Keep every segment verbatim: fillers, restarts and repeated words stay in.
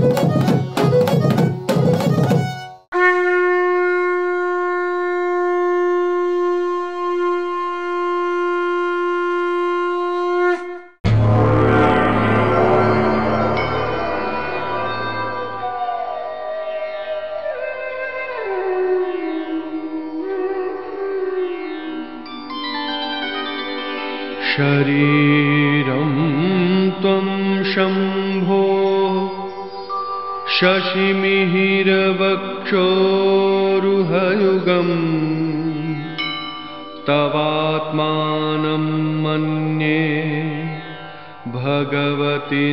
शरीरं त्वं शम्भो शशिमिहिरवक्षोरुहयुगम् तवात्मानं मन्ये भगवति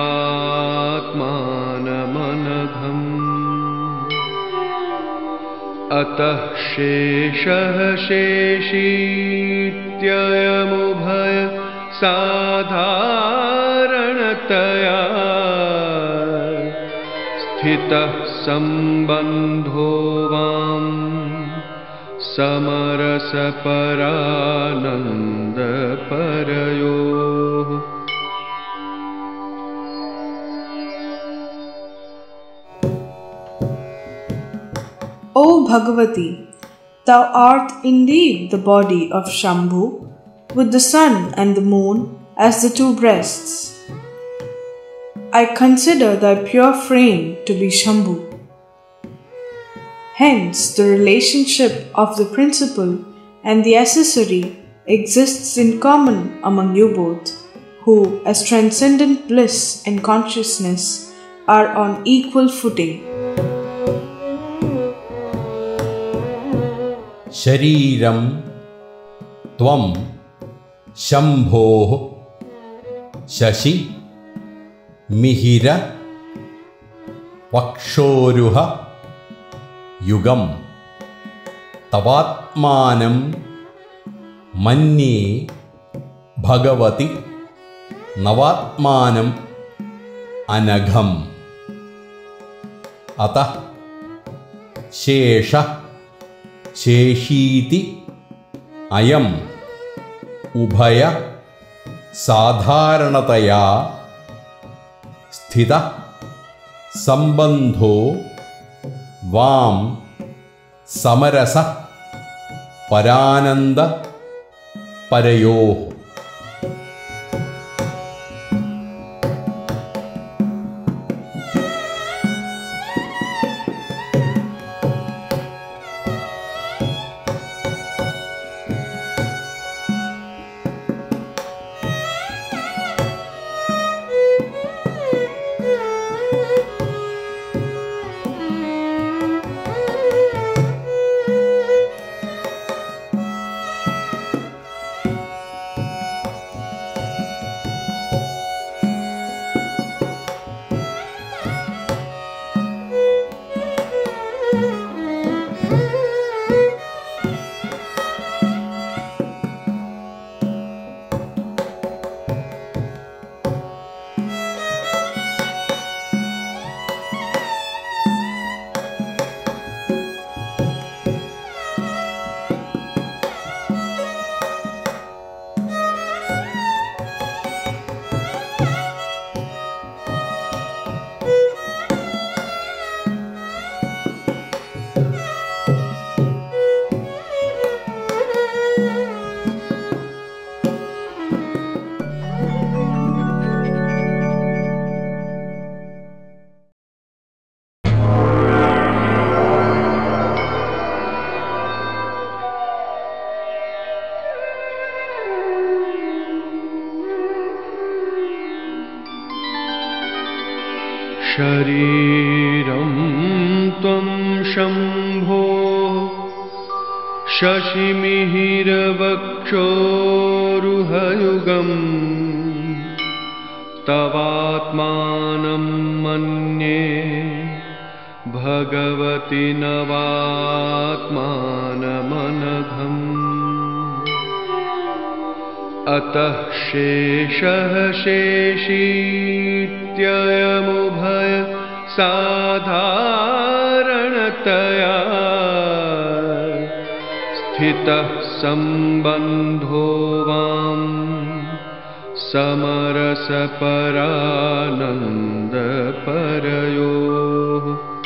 नवात्मानमनघम् अतः शेषः शेषीत्ययमुभय साधारणतया स्थितः सम्बन्धो वां समरसपरानन्दपरयोः। O Bhagavati, thou art indeed the body of Shambhu, with the sun and the moon as the two breasts. I consider thy pure frame to be Shambhu. Hence, the relationship of the principal and the accessory exists in common among you both, who, as transcendent bliss and consciousness, are on equal footing. शरीरं त्वं शम्भोः शशि मिहिर वक्षोरुह युगं तवात्मानं मन्ये भगवति नवात्मानम् अनघम् अतः शेषः शेषीति अयम् उभय साधारणतया स्थितः सम्बन्धो वां समरसः परानन्द परयोः। शरीरं त्वं शम्भो शशिमिहिरवक्षोरुहयुगम् तवात्मानं मन्ये भगवति नवात्मानमनघम् अतः शेषः शेषीत्ययमुभय साधारणतया स्थितः सम्बन्धो वां समरसपरानन्दपरयोः